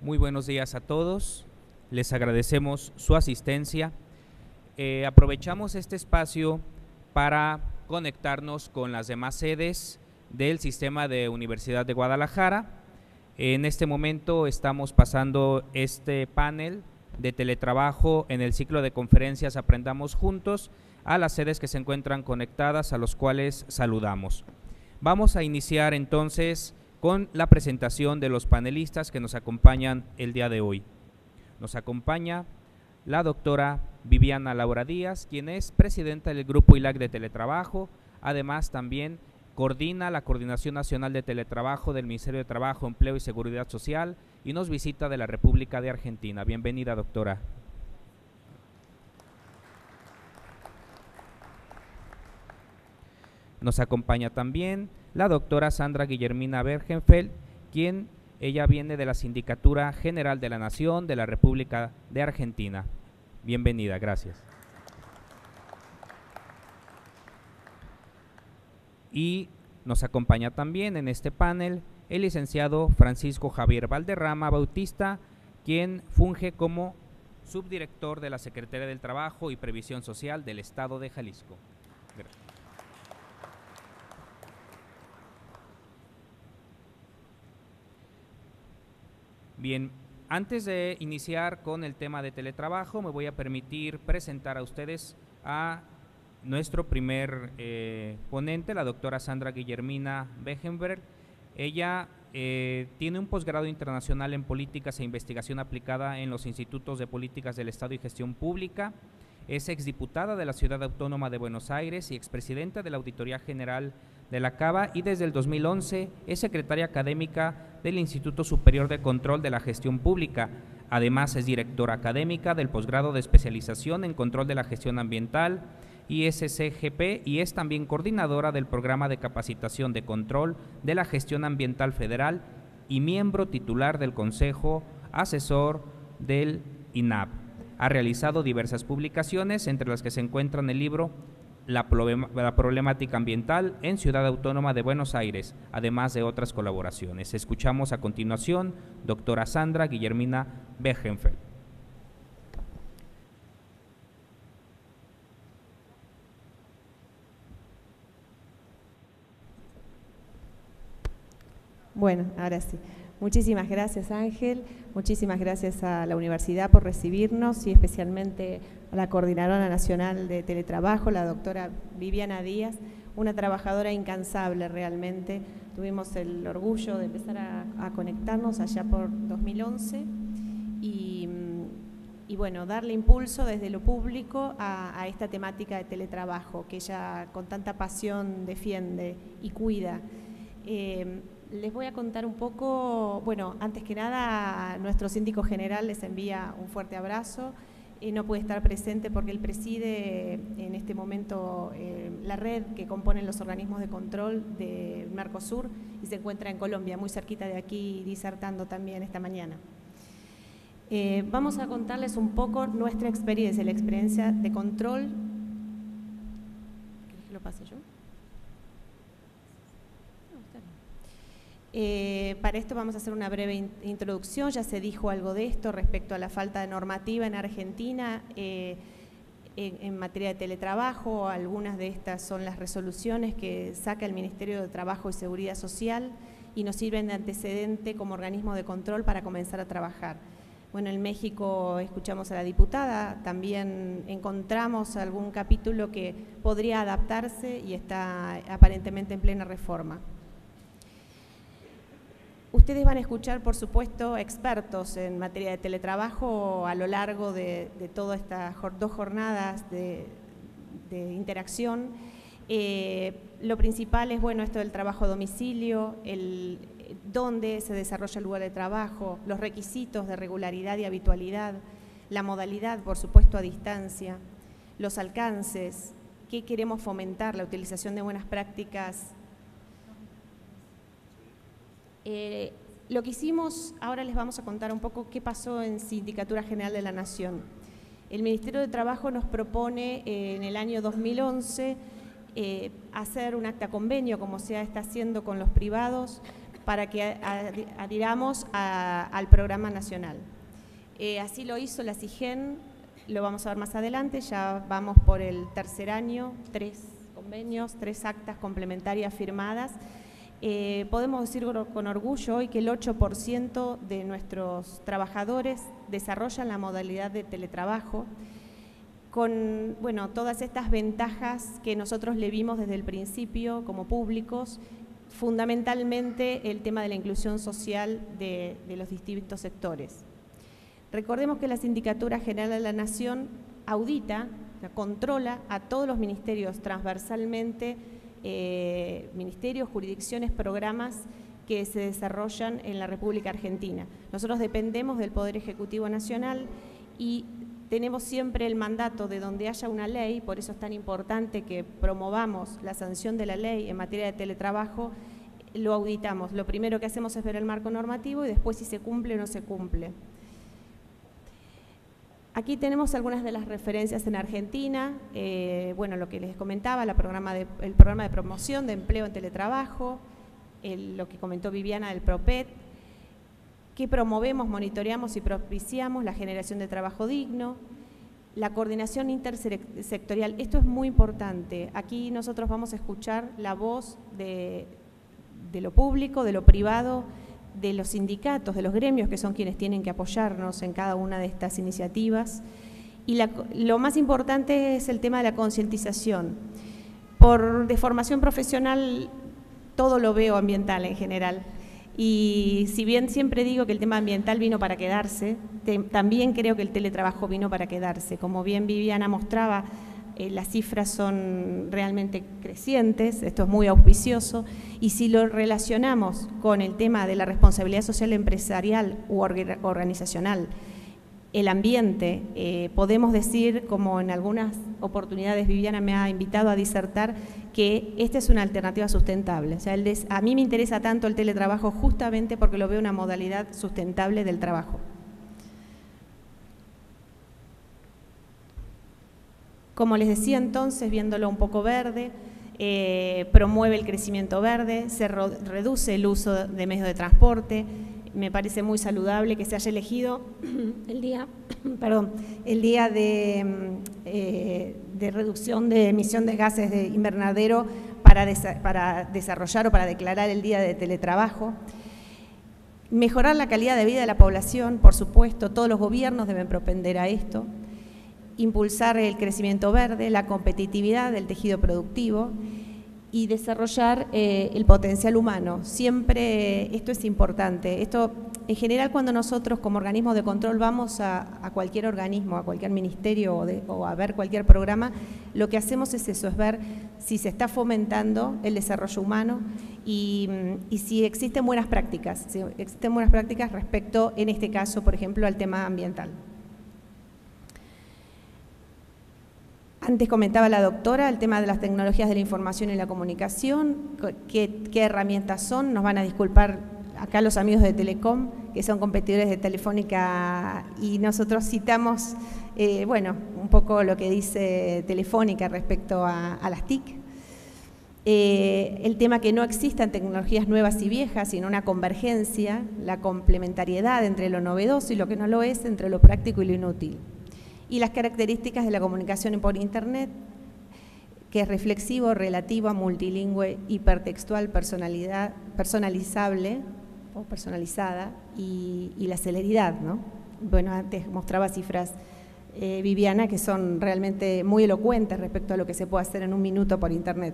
Muy buenos días a todos, les agradecemos su asistencia. Aprovechamos este espacio para conectarnos con las demás sedes del Sistema de Universidad de Guadalajara. En este momento estamos pasando este panel de teletrabajo en el ciclo de conferencias Aprendamos Juntos a las sedes que se encuentran conectadas, a los cuales saludamos. Vamos a iniciar entonces con la presentación de los panelistas que nos acompañan el día de hoy. Nos acompaña la doctora Viviana Laura Díaz, quien es presidenta del Grupo ILAC de Teletrabajo, además también coordina la Coordinación Nacional de Teletrabajo del Ministerio de Trabajo, Empleo y Seguridad Social y nos visita de la República de Argentina. Bienvenida, doctora. Nos acompaña también la doctora Sandra Guillermina Bergenfeld, ella viene de la Sindicatura General de la Nación de la República de Argentina. Bienvenida, gracias. Y nos acompaña también en este panel el licenciado Francisco Javier Valderrama Bautista, quien funge como subdirector de la Secretaría del Trabajo y Previsión Social del Estado de Jalisco. Gracias. Bien, antes de iniciar con el tema de teletrabajo, me voy a permitir presentar a ustedes a nuestro primer ponente, la doctora Sandra Guillermina Bechenberg. Ella tiene un posgrado internacional en Políticas e Investigación Aplicada en los Institutos de Políticas del Estado y Gestión Pública. Es exdiputada de la Ciudad Autónoma de Buenos Aires y expresidenta de la Auditoría General de la CABA y desde el 2011 es secretaria académica del Instituto Superior de Control de la Gestión Pública. Además es directora académica del posgrado de especialización en Control de la Gestión Ambiental ISCGP y es también coordinadora del Programa de Capacitación de Control de la Gestión Ambiental Federal y miembro titular del Consejo Asesor del INAP. Ha realizado diversas publicaciones, entre las que se encuentran el libro La problemática ambiental en Ciudad Autónoma de Buenos Aires, además de otras colaboraciones. Escuchamos a continuación doctora Sandra Guillermina Bechenfeld. Bueno, ahora sí. Muchísimas gracias, Ángel. Muchísimas gracias a la universidad por recibirnos y especialmente a la Coordinadora Nacional de Teletrabajo, la doctora Viviana Díaz, una trabajadora incansable realmente. Tuvimos el orgullo de empezar a conectarnos allá por 2011 y bueno, darle impulso desde lo público a esta temática de teletrabajo que ella con tanta pasión defiende y cuida. Les voy a contar un poco, bueno, antes que nada, nuestro síndico general les envía un fuerte abrazo. No puede estar presente porque él preside en este momento la red que componen los organismos de control de Mercosur y se encuentra en Colombia, muy cerquita de aquí, disertando también esta mañana. Vamos a contarles un poco nuestra experiencia, la experiencia de control. ¿Querés que lo pase yo? Para esto vamos a hacer una breve introducción. Ya se dijo algo de esto respecto a la falta de normativa en Argentina en materia de teletrabajo. Algunas de estas son las resoluciones que saca el Ministerio de Trabajo y Seguridad Social y nos sirven de antecedente como organismo de control para comenzar a trabajar. Bueno, en México escuchamos a la diputada, también encontramos algún capítulo que podría adaptarse y está aparentemente en plena reforma. Ustedes van a escuchar, por supuesto, expertos en materia de teletrabajo a lo largo de todas estas 2 jornadas de interacción. Lo principal es, bueno, esto del trabajo a domicilio, dónde se desarrolla el lugar de trabajo, los requisitos de regularidad y habitualidad, la modalidad, por supuesto, a distancia, los alcances, qué queremos fomentar, la utilización de buenas prácticas. Lo que hicimos, ahora les vamos a contar un poco qué pasó en Sindicatura General de la Nación. El Ministerio de Trabajo nos propone en el año 2011 hacer un acta convenio, como se está haciendo con los privados, para que adhiramos al programa nacional. Así lo hizo la SIGEN, lo vamos a ver más adelante, ya vamos por el tercer año, 3 convenios, 3 actas complementarias firmadas. Podemos decir con orgullo hoy que el 8% de nuestros trabajadores desarrollan la modalidad de teletrabajo, con todas estas ventajas que nosotros le vimos desde el principio como públicos, fundamentalmente el tema de la inclusión social de los distintos sectores. Recordemos que la Sindicatura General de la Nación audita, controla a todos los ministerios transversalmente, ministerios, jurisdicciones, programas que se desarrollan en la República Argentina. Nosotros dependemos del Poder Ejecutivo Nacional y tenemos siempre el mandato de donde haya una ley, por eso es tan importante que promovamos la sanción de la ley en materia de teletrabajo, lo auditamos. Lo primero que hacemos es ver el marco normativo y después si se cumple o no se cumple. Aquí tenemos algunas de las referencias en Argentina, lo que les comentaba, el programa de promoción de empleo en teletrabajo, lo que comentó Viviana del PROPET, que promovemos, monitoreamos y propiciamos la generación de trabajo digno, la coordinación intersectorial. Esto es muy importante. Aquí nosotros vamos a escuchar la voz de lo público, de lo privado, de los sindicatos, de los gremios, que son quienes tienen que apoyarnos en cada una de estas iniciativas. Y lo más importante es el tema de la concientización. De formación profesional, todo lo veo ambiental en general. Y si bien siempre digo que el tema ambiental vino para quedarse, también creo que el teletrabajo vino para quedarse. Como bien Viviana mostraba, las cifras son realmente crecientes, esto es muy auspicioso, y si lo relacionamos con el tema de la responsabilidad social empresarial u organizacional, el ambiente, podemos decir, como en algunas oportunidades Viviana me ha invitado a disertar, que esta es una alternativa sustentable. O sea, a mí me interesa tanto el teletrabajo justamente porque lo veo una modalidad sustentable del trabajo. Como les decía entonces, viéndolo un poco verde, promueve el crecimiento verde, se reduce el uso de medios de transporte. Me parece muy saludable que se haya elegido el día de reducción de emisión de gases de invernadero para desarrollar o para declarar el día de teletrabajo. Mejorar la calidad de vida de la población, por supuesto, todos los gobiernos deben propender a esto. Impulsar el crecimiento verde, la competitividad del tejido productivo y desarrollar el potencial humano. Siempre esto es importante. Esto, en general, cuando nosotros como organismo de control vamos a cualquier organismo, a cualquier ministerio o a ver cualquier programa, lo que hacemos es eso, es ver si se está fomentando el desarrollo humano y si existen buenas prácticas, respecto, en este caso, por ejemplo, al tema ambiental. Antes comentaba la doctora el tema de las tecnologías de la información y la comunicación, qué herramientas son, nos van a disculpar acá los amigos de Telecom, que son competidores de Telefónica, y nosotros citamos, un poco lo que dice Telefónica respecto a las TIC. El tema que no existan tecnologías nuevas y viejas, sino una convergencia, la complementariedad entre lo novedoso y lo que no lo es, entre lo práctico y lo inútil. Y las características de la comunicación por Internet, que es reflexivo, relativa, multilingüe, hipertextual, personalizable o personalizada, y la celeridad, ¿no? Bueno, antes mostraba cifras Viviana que son realmente muy elocuentes respecto a lo que se puede hacer en un minuto por Internet.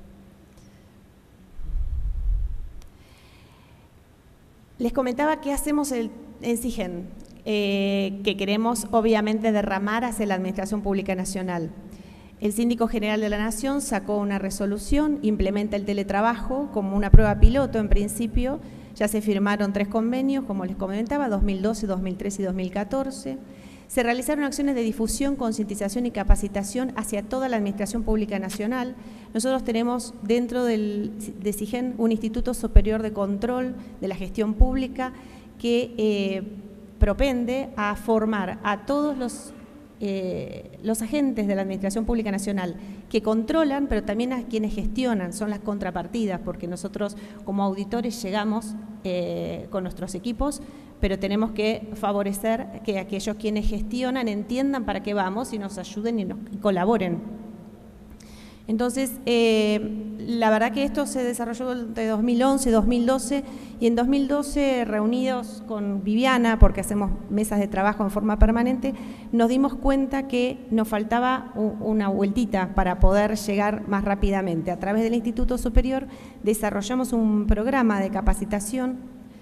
Les comentaba qué hacemos en SIGEN. Que queremos obviamente derramar hacia la Administración Pública Nacional. El Síndico General de la Nación sacó una resolución, implementa el teletrabajo como una prueba piloto en principio, ya se firmaron 3 convenios, como les comentaba, 2012, 2013 y 2014. Se realizaron acciones de difusión, concientización y capacitación hacia toda la Administración Pública Nacional. Nosotros tenemos dentro de SIGEN un Instituto Superior de Control de la Gestión Pública que propende a formar a todos los los agentes de la Administración Pública Nacional que controlan, pero también a quienes gestionan, son las contrapartidas, porque nosotros como auditores llegamos con nuestros equipos, pero tenemos que favorecer que aquellos quienes gestionan entiendan para qué vamos y nos ayuden y colaboren. Entonces, la verdad que esto se desarrolló entre 2011 y 2012, y en 2012, reunidos con Viviana, porque hacemos mesas de trabajo en forma permanente, nos dimos cuenta que nos faltaba una vueltita para poder llegar más rápidamente. A través del Instituto Superior desarrollamos un programa de capacitación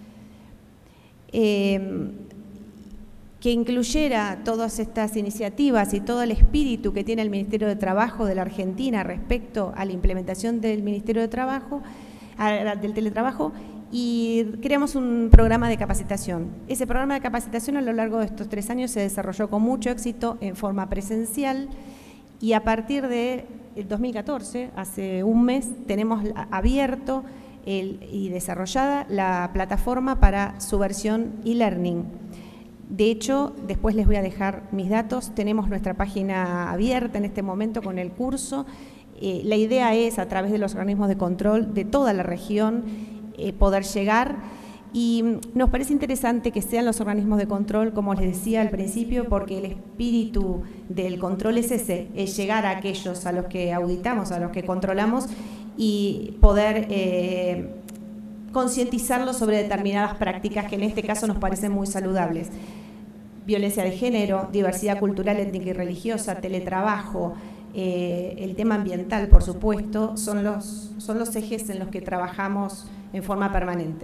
que incluyera todas estas iniciativas y todo el espíritu que tiene el Ministerio de Trabajo de la Argentina respecto a la implementación del Ministerio de Trabajo, del teletrabajo, y creamos un programa de capacitación. Ese programa de capacitación a lo largo de estos 3 años se desarrolló con mucho éxito en forma presencial, y a partir del 2014, hace un mes, tenemos abierto y desarrollada la plataforma para su versión e-learning. De hecho, después les voy a dejar mis datos, tenemos nuestra página abierta en este momento con el curso. La idea es, a través de los organismos de control de toda la región, poder llegar, y nos parece interesante que sean los organismos de control, como les decía al principio, porque el espíritu del control es ese, es llegar a aquellos a los que auditamos, a los que controlamos, y poder concientizarlos sobre determinadas prácticas que en este caso nos parecen muy saludables. Violencia de género, diversidad cultural, étnica y religiosa, teletrabajo, el tema ambiental, por supuesto, son los ejes en los que trabajamos en forma permanente.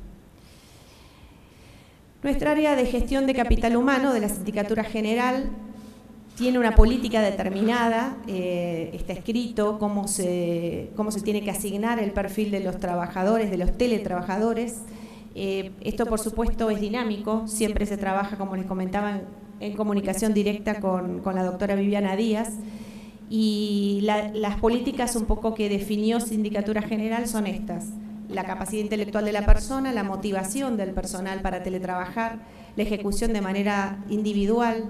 Nuestra área de gestión de capital humano de la Sindicatura General tiene una política determinada, está escrito cómo se tiene que asignar el perfil de los trabajadores, de los teletrabajadores. Esto, por supuesto, es dinámico, siempre se trabaja, como les comentaba, en comunicación directa con la doctora Viviana Díaz, y las políticas un poco que definió Sindicatura General son estas: la capacidad intelectual de la persona, la motivación del personal para teletrabajar, la ejecución de manera individual,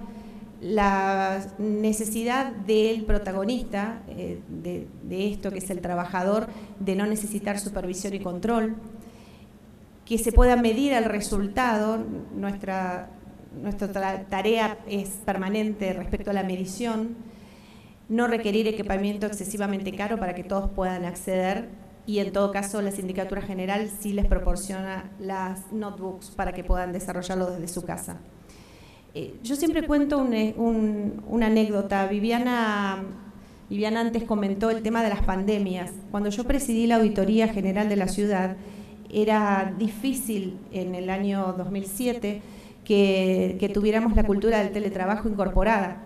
la necesidad del protagonista de esto, que es el trabajador, de no necesitar supervisión y control, que se pueda medir el resultado. Nuestra tarea es permanente respecto a la medición, no requerir equipamiento excesivamente caro para que todos puedan acceder, y en todo caso la Sindicatura General sí les proporciona las notebooks para que puedan desarrollarlo desde su casa. Yo siempre cuento una anécdota. Viviana antes comentó el tema de las pandemias. Cuando yo presidí la Auditoría General de la ciudad, era difícil en el año 2007 que tuviéramos la cultura del teletrabajo incorporada.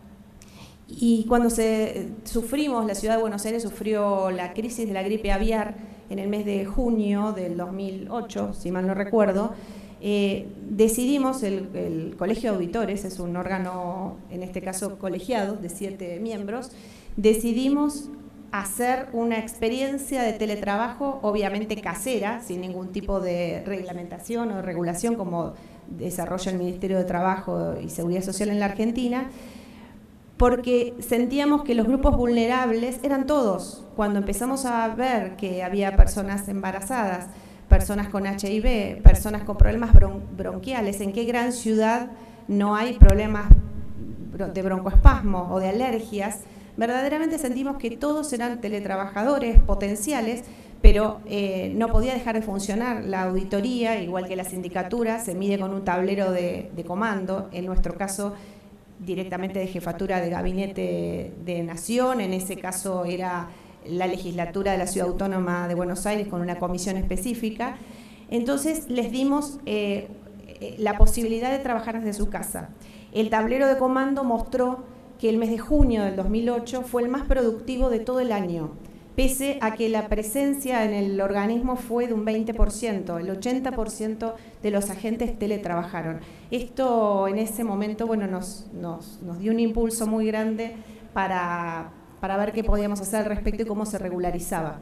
Y cuando sufrimos, la ciudad de Buenos Aires sufrió la crisis de la gripe aviar en el mes de junio del 2008, si mal no recuerdo, decidimos, el Colegio de Auditores, es un órgano, en este caso colegiado, de 7 miembros, decidimos hacer una experiencia de teletrabajo, obviamente casera, sin ningún tipo de reglamentación o regulación como desarrolla el Ministerio de Trabajo y Seguridad Social en la Argentina, porque sentíamos que los grupos vulnerables eran todos. Cuando empezamos a ver que había personas embarazadas, personas con HIV, personas con problemas bronquiales, ¿en qué gran ciudad no hay problemas de broncoespasmo o de alergias? Verdaderamente sentimos que todos eran teletrabajadores potenciales, pero no podía dejar de funcionar. La auditoría, igual que la sindicatura, se mide con un tablero de comando, en nuestro caso directamente de jefatura de gabinete de Nación, en ese caso era la legislatura de la Ciudad Autónoma de Buenos Aires con una comisión específica. Entonces les dimos la posibilidad de trabajar desde su casa. El tablero de comando mostró que el mes de junio del 2008 fue el más productivo de todo el año, pese a que la presencia en el organismo fue de un 20%, el 80% de los agentes teletrabajaron. Esto en ese momento, bueno, nos dio un impulso muy grande para ver qué podíamos hacer al respecto y cómo se regularizaba.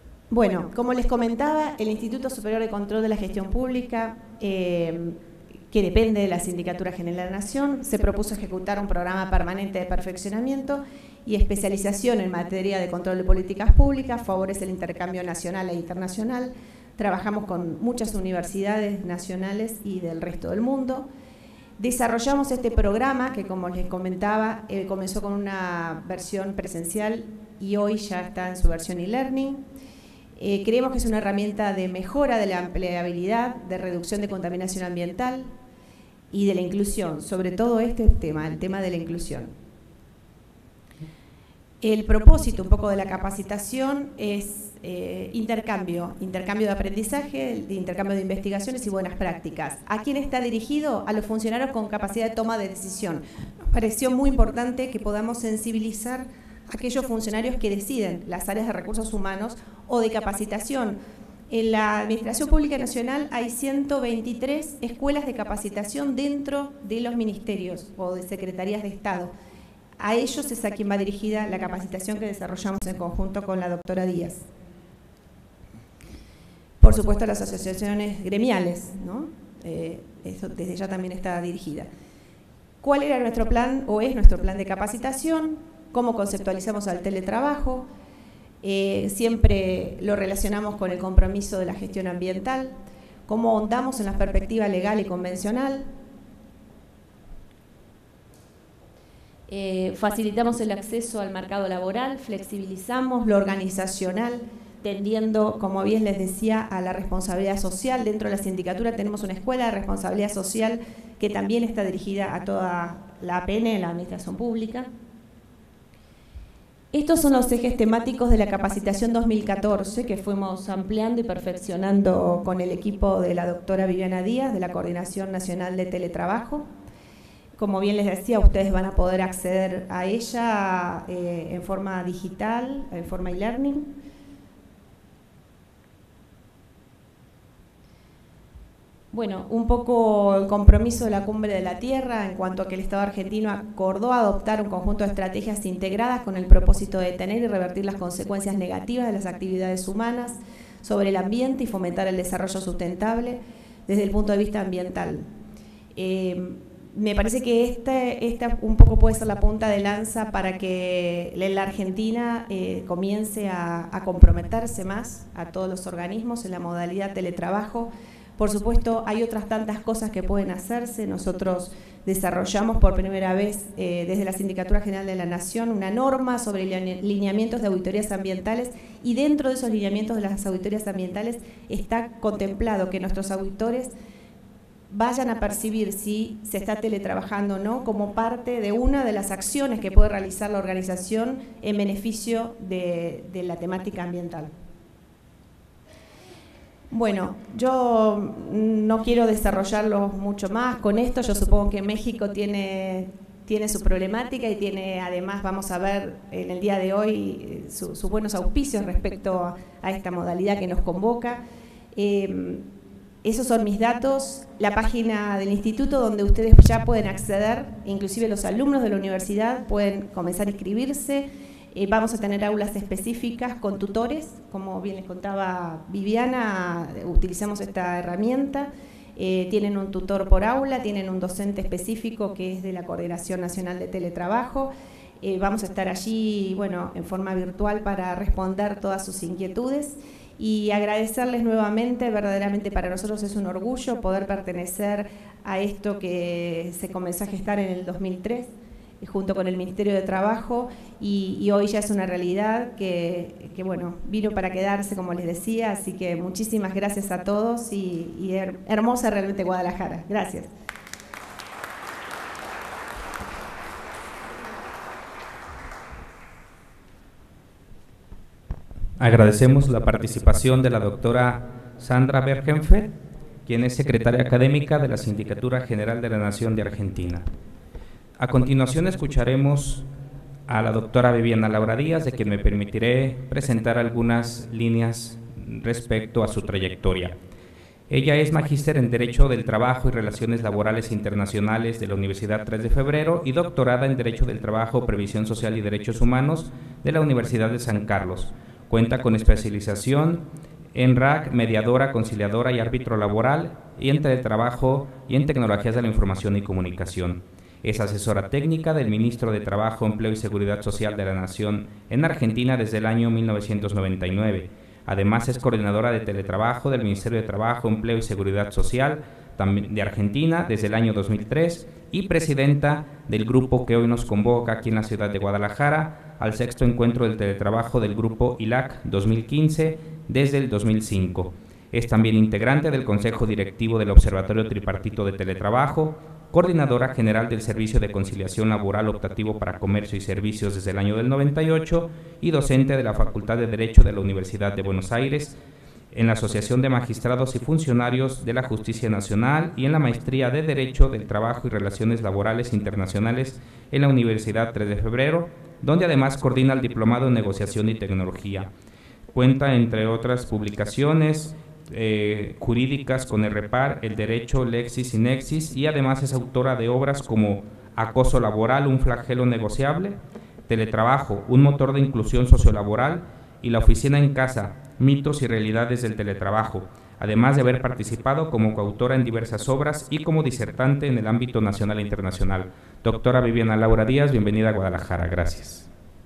Bueno, como les comentaba, el Instituto Superior de Control de la Gestión Pública que depende de la Sindicatura General de la Nación, se propuso ejecutar un programa permanente de perfeccionamiento y especialización en materia de control de políticas públicas, favorece el intercambio nacional e internacional. Trabajamos con muchas universidades nacionales y del resto del mundo. Desarrollamos este programa que, como les comentaba, comenzó con una versión presencial y hoy ya está en su versión e-learning. Creemos que es una herramienta de mejora de la empleabilidad, de reducción de contaminación ambiental y de la inclusión, sobre todo este tema, el tema de la inclusión. El propósito un poco de la capacitación es intercambio de aprendizaje, de intercambio de investigaciones y buenas prácticas. ¿A quién está dirigido? A los funcionarios con capacidad de toma de decisión. Nos pareció muy importante que podamos sensibilizar a aquellos funcionarios que deciden las áreas de recursos humanos o de capacitación. En la Administración Pública Nacional hay 123 escuelas de capacitación dentro de los ministerios o de secretarías de Estado. A ellos es a quien va dirigida la capacitación que desarrollamos en conjunto con la doctora Díaz. Por supuesto, las asociaciones gremiales, ¿no? Eso desde ya también está dirigida. ¿Cuál era nuestro plan o es nuestro plan de capacitación? ¿Cómo conceptualizamos al teletrabajo? Siempre lo relacionamos con el compromiso de la gestión ambiental, cómo ahondamos en la perspectiva legal y convencional, facilitamos el acceso al mercado laboral, flexibilizamos lo organizacional, tendiendo, como bien les decía, a la responsabilidad social. Dentro de la sindicatura tenemos una escuela de responsabilidad social que también está dirigida a toda la APN, la Administración Pública. Estos son los ejes temáticos de la capacitación 2014 que fuimos ampliando y perfeccionando con el equipo de la doctora Viviana Díaz de la Coordinación Nacional de Teletrabajo. Como bien les decía, ustedes van a poder acceder a ella en forma digital, en forma e-learning. Bueno, un poco el compromiso de la Cumbre de la Tierra en cuanto a que el Estado argentino acordó adoptar un conjunto de estrategias integradas con el propósito de detener y revertir las consecuencias negativas de las actividades humanas sobre el ambiente y fomentar el desarrollo sustentable desde el punto de vista ambiental. Me parece que esta un poco puede ser la punta de lanza para que la Argentina comience a comprometerse más a todos los organismos en la modalidad teletrabajo. Por supuesto, hay otras tantas cosas que pueden hacerse. Nosotros desarrollamos por primera vez desde la Sindicatura General de la Nación una norma sobre lineamientos de auditorías ambientales y dentro de esos lineamientos de las auditorías ambientales está contemplado que nuestros auditores vayan a percibir si se está teletrabajando o no como parte de una de las acciones que puede realizar la organización en beneficio de la temática ambiental. Bueno, yo no quiero desarrollarlo mucho más con esto. Yo supongo que México tiene su problemática y tiene, además, vamos a ver en el día de hoy sus buenos auspicios respecto a esta modalidad que nos convoca. Esos son mis datos, la página del instituto donde ustedes ya pueden acceder, inclusive los alumnos de la universidad pueden comenzar a inscribirse. Vamos a tener aulas específicas con tutores, como bien les contaba Viviana, utilizamos esta herramienta. Tienen un tutor por aula, tienen un docente específico que es de la Coordinación Nacional de Teletrabajo. Vamos a estar allí, bueno, en forma virtual para responder todas sus inquietudes y agradecerles nuevamente. Verdaderamente para nosotros es un orgullo poder pertenecer a esto que se comenzó a gestar en el 2003 junto con el Ministerio de Trabajo y hoy ya es una realidad que bueno, vino para quedarse, como les decía, así que muchísimas gracias a todos y hermosa realmente Guadalajara. Gracias. Agradecemos la participación de la doctora Sandra Bergenfeld, quien es secretaria académica de la Sindicatura General de la Nación de Argentina. A continuación escucharemos a la doctora Viviana Laura Díaz, de quien me permitiré presentar algunas líneas respecto a su trayectoria. Ella es magíster en Derecho del Trabajo y Relaciones Laborales Internacionales de la Universidad 3 de Febrero y doctorada en Derecho del Trabajo, Previsión Social y Derechos Humanos de la Universidad de San Carlos. Cuenta con especialización ENRAC, mediadora, conciliadora y árbitro laboral, y en teletrabajo y en tecnologías de la información y comunicación. Es asesora técnica del Ministro de Trabajo, Empleo y Seguridad Social de la Nación en Argentina desde el año 1999. Además, es coordinadora de teletrabajo del Ministerio de Trabajo, Empleo y Seguridad Social también de Argentina desde el año 2003 y presidenta del grupo que hoy nos convoca aquí en la ciudad de Guadalajara al 6º encuentro del teletrabajo del grupo ILAC 2015 desde el 2005. Es también integrante del Consejo Directivo del Observatorio Tripartito de Teletrabajo, coordinadora general del Servicio de Conciliación Laboral Optativo para Comercio y Servicios desde el año del 98 y docente de la Facultad de Derecho de la Universidad de Buenos Aires, en la Asociación de Magistrados y Funcionarios de la Justicia Nacional y en la Maestría de Derecho del Trabajo y Relaciones Laborales Internacionales en la Universidad 3 de Febrero, donde además coordina el Diplomado en Negociación y Tecnología. Cuenta, entre otras publicaciones jurídicas, con el REPAR, El Derecho, Lexis y Nexis, y además es autora de obras como Acoso Laboral, un flagelo negociable, Teletrabajo, un motor de inclusión sociolaboral, y La Oficina en Casa, mitos y realidades del teletrabajo, además de haber participado como coautora en diversas obras y como disertante en el ámbito nacional e internacional. Doctora Viviana Laura Díaz, bienvenida a Guadalajara. Gracias.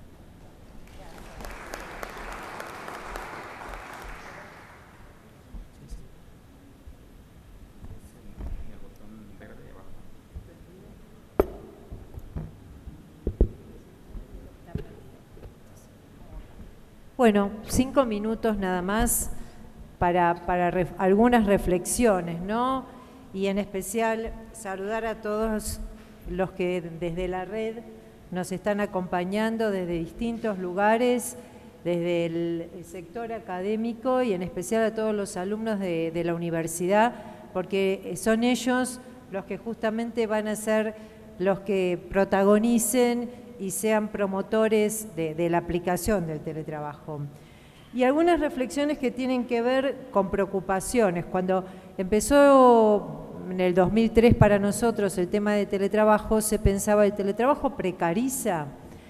Bueno, 5 minutos nada más para algunas reflexiones, ¿no? Y en especial saludar a todos los que desde la red nos están acompañando desde distintos lugares, desde el sector académico y en especial a todos los alumnos de la universidad, porque son ellos los que justamente van a ser los que protagonicen y sean promotores de la aplicación del teletrabajo. Y algunas reflexiones que tienen que ver con preocupaciones. Cuando empezó en el 2003 para nosotros el tema de teletrabajo, se pensaba, ¿el teletrabajo precariza?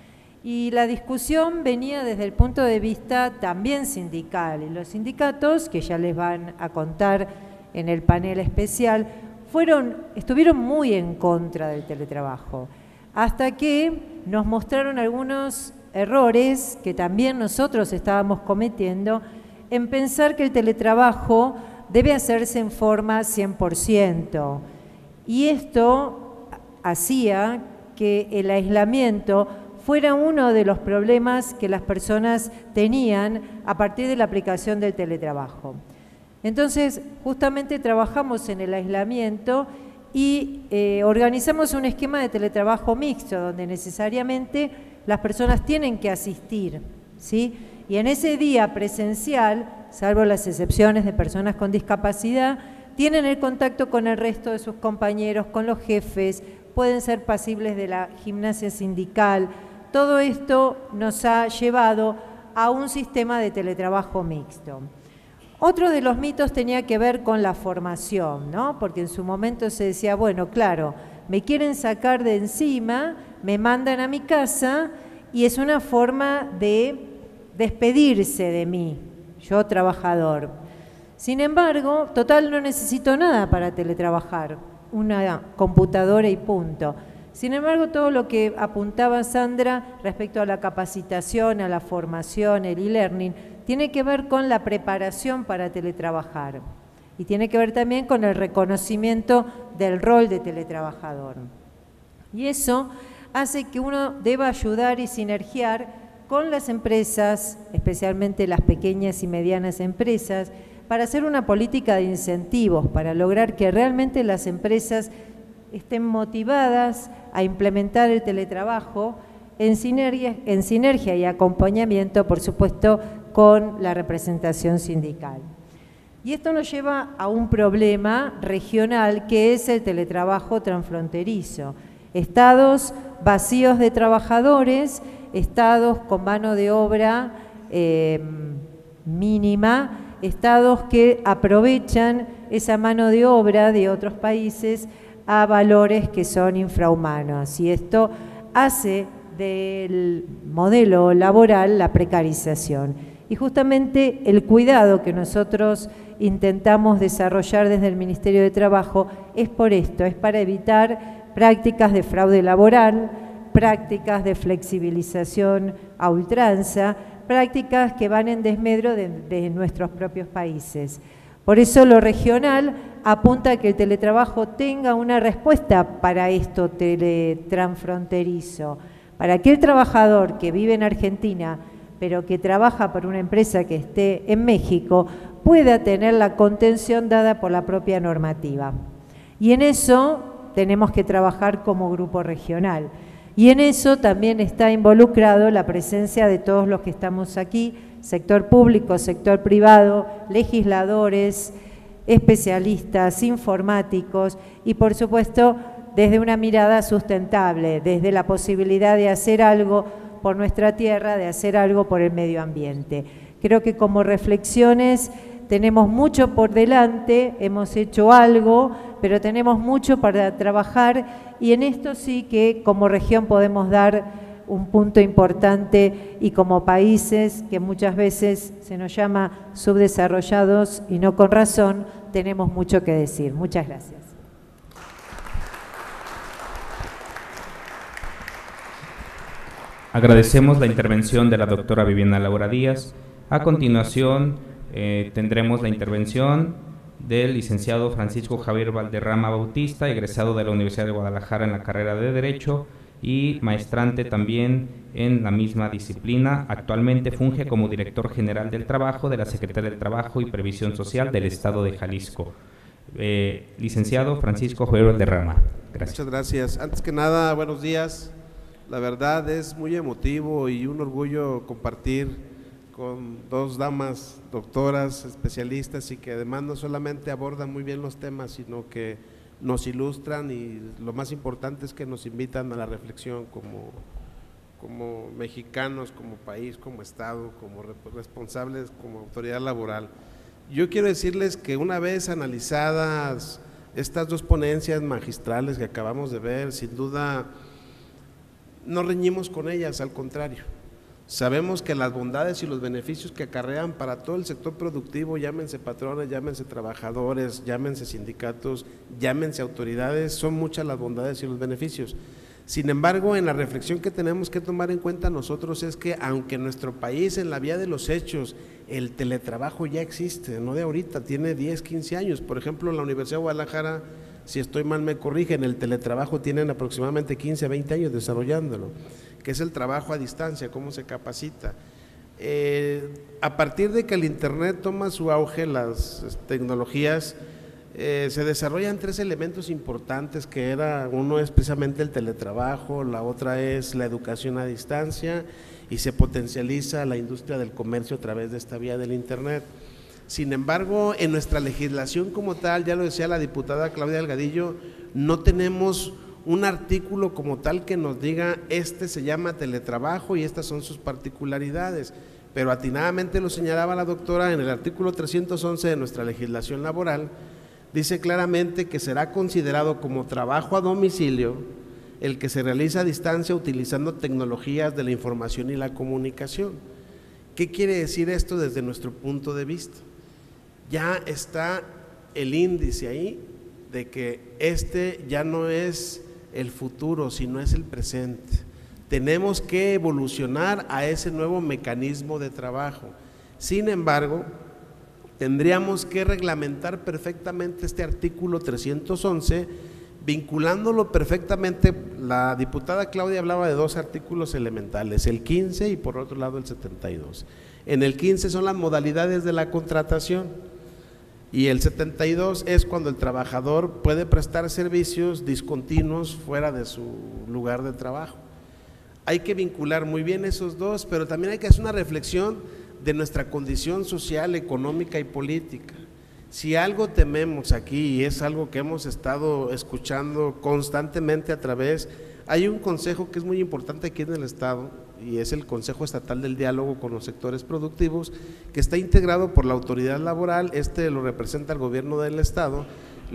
Y la discusión venía desde el punto de vista también sindical. Y los sindicatos, que ya les van a contar en el panel especial, estuvieron muy en contra del teletrabajo, hasta que nos mostraron algunos errores que también nosotros estábamos cometiendo en pensar que el teletrabajo debe hacerse en forma 100%. Y esto hacía que el aislamiento fuera uno de los problemas que las personas tenían a partir de la aplicación del teletrabajo. Entonces, justamente trabajamos en el aislamiento y organizamos un esquema de teletrabajo mixto, donde necesariamente las personas tienen que asistir, ¿sí? Y en ese día presencial, salvo las excepciones de personas con discapacidad, tienen el contacto con el resto de sus compañeros, con los jefes, pueden ser pasibles de la gimnasia sindical. Todo esto nos ha llevado a un sistema de teletrabajo mixto. Otro de los mitos tenía que ver con la formación, ¿no? Porque en su momento se decía, bueno, claro, me quieren sacar de encima, me mandan a mi casa y es una forma de despedirse de mí, yo trabajador. Sin embargo, total, no necesito nada para teletrabajar, una computadora y punto. Sin embargo, todo lo que apuntaba Sandra respecto a la capacitación, a la formación, el e-learning, tiene que ver con la preparación para teletrabajar y tiene que ver también con el reconocimiento del rol de teletrabajador. Y eso hace que uno deba ayudar y sinergiar con las empresas, especialmente las pequeñas y medianas empresas, para hacer una política de incentivos, para lograr que realmente las empresas estén motivadas a implementar el teletrabajo en sinergia y acompañamiento, por supuesto, con la representación sindical. Y esto nos lleva a un problema regional que es el teletrabajo transfronterizo. Estados vacíos de trabajadores, estados con mano de obra mínima, estados que aprovechan esa mano de obra de otros países a valores que son infrahumanos. Y esto hace del modelo laboral la precarización. Y justamente el cuidado que nosotros intentamos desarrollar desde el Ministerio de Trabajo es por esto, es para evitar prácticas de fraude laboral, prácticas de flexibilización a ultranza, prácticas que van en desmedro de nuestros propios países. Por eso lo regional apunta a que el teletrabajo tenga una respuesta para esto transfronterizo. Para aquel trabajador que vive en Argentina, pero que trabaja por una empresa que esté en México, pueda tener la contención dada por la propia normativa. Y en eso tenemos que trabajar como grupo regional. Y en eso también está involucrado la presencia de todos los que estamos aquí, sector público, sector privado, legisladores, especialistas, informáticos y por supuesto desde una mirada sustentable, desde la posibilidad de hacer algo por nuestra tierra, de hacer algo por el medio ambiente. Creo que como reflexiones tenemos mucho por delante, hemos hecho algo, pero tenemos mucho para trabajar y en esto sí que como región podemos dar un punto importante y como países que muchas veces se nos llama subdesarrollados y no con razón, tenemos mucho que decir. Muchas gracias. Agradecemos la intervención de la doctora Viviana Laura Díaz. A continuación tendremos la intervención del licenciado Francisco Javier Valderrama Bautista, egresado de la Universidad de Guadalajara en la carrera de Derecho y maestrante también en la misma disciplina. Actualmente funge como director general del trabajo de la Secretaría del Trabajo y Previsión Social del Estado de Jalisco. Licenciado Francisco Javier Valderrama. Gracias. Muchas gracias. Antes que nada, buenos días. La verdad es muy emotivo y un orgullo compartir con dos damas doctoras, especialistas y que además no solamente abordan muy bien los temas, sino que nos ilustran y lo más importante es que nos invitan a la reflexión como mexicanos, como país, como Estado, como responsables, como autoridad laboral. Yo quiero decirles que una vez analizadas estas dos ponencias magistrales que acabamos de ver, sin duda no reñimos con ellas, al contrario. Sabemos que las bondades y los beneficios que acarrean para todo el sector productivo, llámense patrones, llámense trabajadores, llámense sindicatos, llámense autoridades, son muchas las bondades y los beneficios. Sin embargo, en la reflexión que tenemos que tomar en cuenta nosotros es que aunque en nuestro país, en la vía de los hechos, el teletrabajo ya existe, no de ahorita, tiene 10, 15 años. Por ejemplo, en la Universidad de Guadalajara, si estoy mal me corrigen, el teletrabajo tienen aproximadamente 15, 20 años desarrollándolo, que es el trabajo a distancia, cómo se capacita. A partir de que el Internet toma su auge, las tecnologías, se desarrollan tres elementos importantes que uno es precisamente el teletrabajo, la otra es la educación a distancia y se potencializa la industria del comercio a través de esta vía del Internet. Sin embargo, en nuestra legislación como tal, ya lo decía la diputada Claudia Delgadillo, no tenemos un artículo como tal que nos diga este se llama teletrabajo y estas son sus particularidades, pero atinadamente lo señalaba la doctora en el artículo 311 de nuestra legislación laboral, dice claramente que será considerado como trabajo a domicilio el que se realiza a distancia utilizando tecnologías de la información y la comunicación. ¿Qué quiere decir esto desde nuestro punto de vista? Ya está el índice ahí de que este ya no es el futuro, sino es el presente. Tenemos que evolucionar a ese nuevo mecanismo de trabajo. Sin embargo, tendríamos que reglamentar perfectamente este artículo 311, vinculándolo perfectamente. La diputada Claudia hablaba de dos artículos elementales, el 15 y por otro lado el 72. En el 15 son las modalidades de la contratación y el 72 es cuando el trabajador puede prestar servicios discontinuos fuera de su lugar de trabajo. Hay que vincular muy bien esos dos, pero también hay que hacer una reflexión de nuestra condición social, económica y política. Si algo tememos aquí, y es algo que hemos estado escuchando constantemente hay un consejo que es muy importante aquí en el Estado, y es el Consejo Estatal del Diálogo con los Sectores Productivos, que está integrado por la autoridad laboral, lo representa el gobierno del Estado,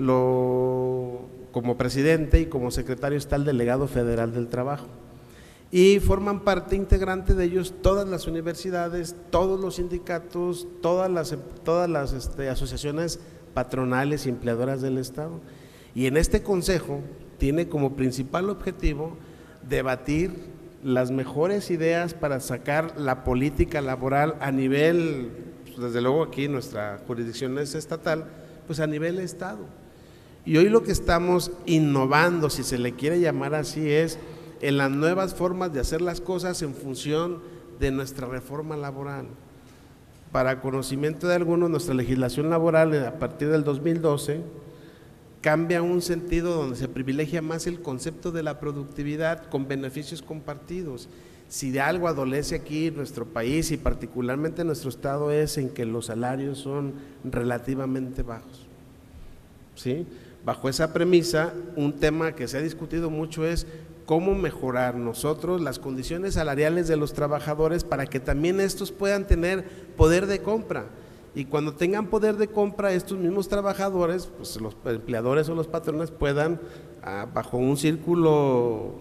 como presidente y como secretario está el delegado federal del trabajo. y forman parte integrante de ellos todas las universidades, todos los sindicatos, todas las asociaciones patronales y empleadoras del Estado. Y en este consejo tiene como principal objetivo debatir las mejores ideas para sacar la política laboral a nivel, pues desde luego aquí nuestra jurisdicción es estatal, pues a nivel Estado. Y hoy lo que estamos innovando, si se le quiere llamar así, es en las nuevas formas de hacer las cosas en función de nuestra reforma laboral. Para conocimiento de algunos, nuestra legislación laboral a partir del 2012 cambia un sentido donde se privilegia más el concepto de la productividad con beneficios compartidos. Si de algo adolece aquí nuestro país y particularmente nuestro estado es en que los salarios son relativamente bajos, ¿sí? Bajo esa premisa, un tema que se ha discutido mucho es cómo mejorar nosotros las condiciones salariales de los trabajadores para que también estos puedan tener poder de compra. Y cuando tengan poder de compra, estos mismos trabajadores, pues los empleadores o los patrones puedan, bajo un círculo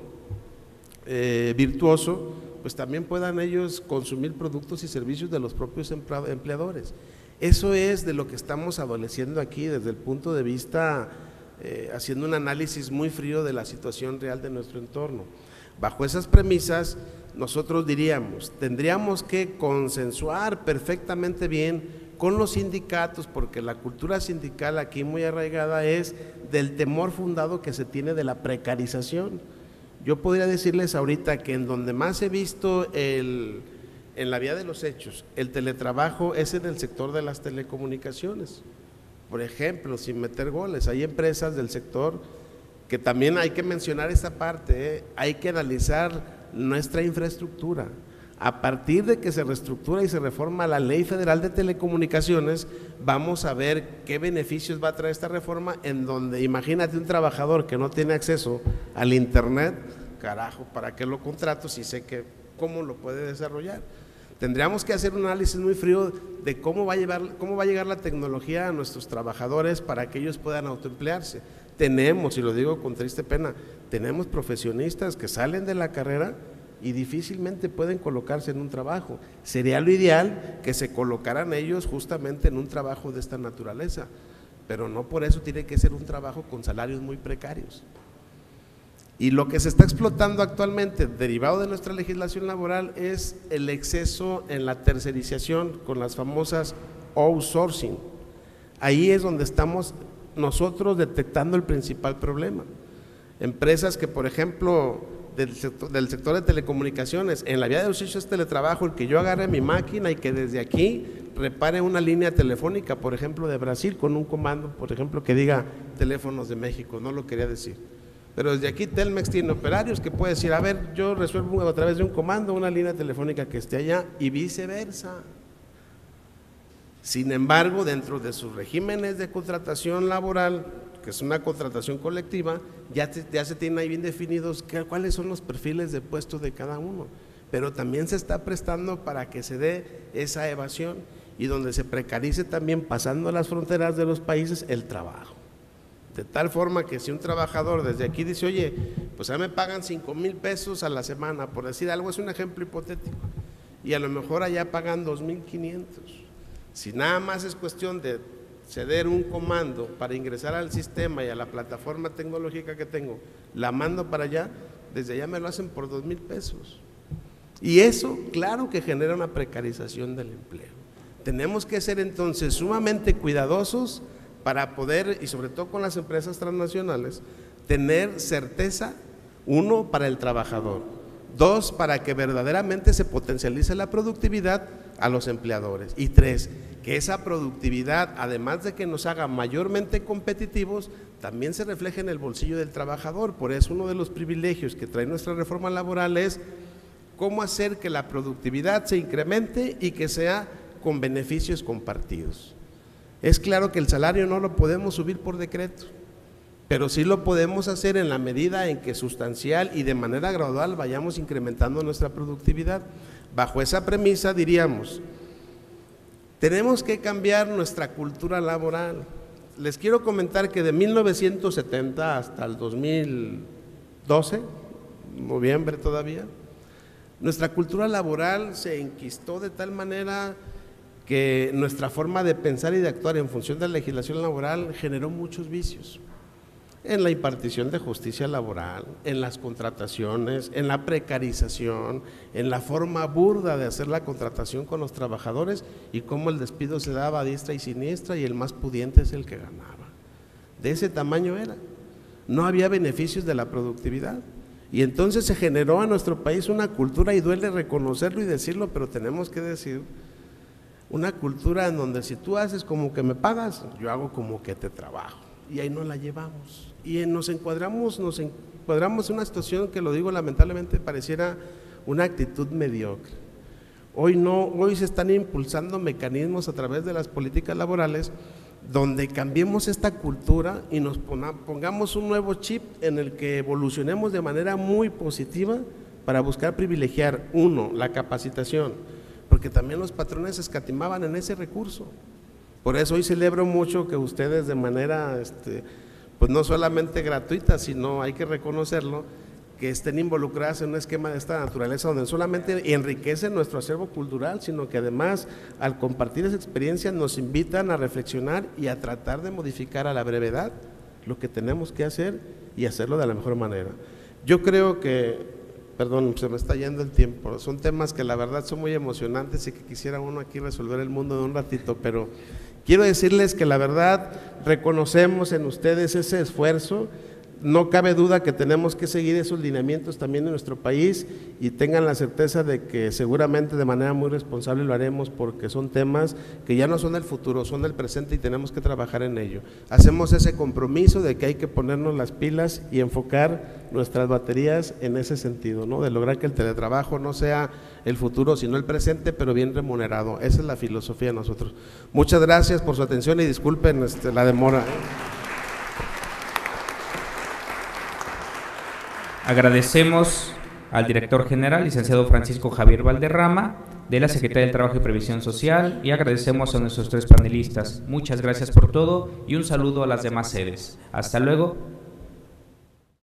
virtuoso, pues también puedan ellos consumir productos y servicios de los propios empleadores. Eso es de lo que estamos adoleciendo aquí desde el punto de vista, haciendo un análisis muy frío de la situación real de nuestro entorno. Bajo esas premisas, nosotros diríamos, tendríamos que consensuar perfectamente bien con los sindicatos, porque la cultura sindical aquí muy arraigada es del temor fundado que se tiene de la precarización. Yo podría decirles ahorita que en donde más he visto en la vía de los hechos, el teletrabajo es en el sector de las telecomunicaciones. Por ejemplo, sin meter goles, hay empresas del sector que también hay que mencionar esta parte, hay que analizar nuestra infraestructura. A partir de que se reestructura y se reforma la Ley Federal de Telecomunicaciones, vamos a ver qué beneficios va a traer esta reforma, en donde imagínate un trabajador que no tiene acceso al internet, carajo, ¿para qué lo contrato si sé que cómo lo puede desarrollar? Tendríamos que hacer un análisis muy frío de cómo va a llegar la tecnología a nuestros trabajadores para que ellos puedan autoemplearse. Tenemos, y lo digo con triste pena, tenemos profesionistas que salen de la carrera y difícilmente pueden colocarse en un trabajo. Sería lo ideal que se colocaran ellos justamente en un trabajo de esta naturaleza, pero no por eso tiene que ser un trabajo con salarios muy precarios. Y lo que se está explotando actualmente, derivado de nuestra legislación laboral, es el exceso en la tercerización con las famosas outsourcing. Ahí es donde estamos nosotros detectando el principal problema. Empresas que, por ejemplo, del sector de telecomunicaciones, en la vía de los hechos es teletrabajo, el que yo agarre mi máquina y que desde aquí repare una línea telefónica, por ejemplo, de Brasil, con un comando, por ejemplo, que diga teléfonos de México, no lo quería decir. Pero desde aquí Telmex tiene operarios que puede decir, a ver, yo resuelvo a través de un comando una línea telefónica que esté allá y viceversa. Sin embargo, dentro de sus regímenes de contratación laboral, que es una contratación colectiva, ya se tienen ahí bien definidos cuáles son los perfiles de puesto de cada uno, pero también se está prestando para que se dé esa evasión y donde se precarice también, pasando las fronteras de los países, el trabajo. De tal forma que si un trabajador desde aquí dice, oye, pues ya me pagan 5,000 pesos a la semana, por decir algo, es un ejemplo hipotético, y a lo mejor allá pagan 2,500. Si nada más es cuestión de ceder un comando para ingresar al sistema y a la plataforma tecnológica que tengo, la mando para allá, desde allá me lo hacen por 2,000 pesos. Y eso, claro que genera una precarización del empleo. Tenemos que ser entonces sumamente cuidadosos para poder, y sobre todo con las empresas transnacionales, tener certeza, uno, para el trabajador, dos, para que verdaderamente se potencialice la productividad a los empleadores, y tres, que esa productividad, además de que nos haga mayormente competitivos, también se refleje en el bolsillo del trabajador. Por eso uno de los privilegios que trae nuestra reforma laboral es cómo hacer que la productividad se incremente y que sea con beneficios compartidos. Es claro que el salario no lo podemos subir por decreto, pero sí lo podemos hacer en la medida en que sustancial y de manera gradual vayamos incrementando nuestra productividad. Bajo esa premisa diríamos, tenemos que cambiar nuestra cultura laboral. Les quiero comentar que de 1970 hasta el 2012, noviembre todavía, Nuestra cultura laboral se enquistó de tal manera que nuestra forma de pensar y de actuar en función de la legislación laboral generó muchos vicios. En la impartición de justicia laboral, en las contrataciones, en la precarización, en la forma burda de hacer la contratación con los trabajadores y cómo el despido se daba a diestra y siniestra y el más pudiente es el que ganaba. De ese tamaño era. No había beneficios de la productividad. Y entonces se generó en nuestro país una cultura, y duele reconocerlo y decirlo, pero tenemos que decir, una cultura en donde si tú haces como que me pagas, yo hago como que te trabajo. Y ahí no la llevamos. Y nos encuadramos en una situación que, lo digo lamentablemente, pareciera una actitud mediocre. Hoy se están impulsando mecanismos a través de las políticas laborales donde cambiemos esta cultura y nos pongamos un nuevo chip en el que evolucionemos de manera muy positiva para buscar privilegiar, uno, la capacitación, porque también los patrones escatimaban en ese recurso. Por eso hoy celebro mucho que ustedes de manera, pues no solamente gratuita, sino hay que reconocerlo, que estén involucradas en un esquema de esta naturaleza donde no solamente enriquecen nuestro acervo cultural, sino que además al compartir esa experiencia nos invitan a reflexionar y a tratar de modificar a la brevedad lo que tenemos que hacer y hacerlo de la mejor manera. Yo creo que, perdón, se me está yendo el tiempo, son temas que la verdad son muy emocionantes y que quisiera uno aquí resolver el mundo de un ratito, pero quiero decirles que la verdad reconocemos en ustedes ese esfuerzo. No cabe duda que tenemos que seguir esos lineamientos también en nuestro país y tengan la certeza de que seguramente de manera muy responsable lo haremos, porque son temas que ya no son del futuro, son del presente y tenemos que trabajar en ello. Hacemos ese compromiso de que hay que ponernos las pilas y enfocar nuestras baterías en ese sentido, ¿no? De lograr que el teletrabajo no sea el futuro, sino el presente, pero bien remunerado. Esa es la filosofía de nosotros. Muchas gracias por su atención y disculpen la demora. Agradecemos al director general, licenciado Francisco Javier Valderrama, de la Secretaría del Trabajo y Previsión Social, y agradecemos a nuestros tres panelistas. Muchas gracias por todo y un saludo a las demás sedes. Hasta luego.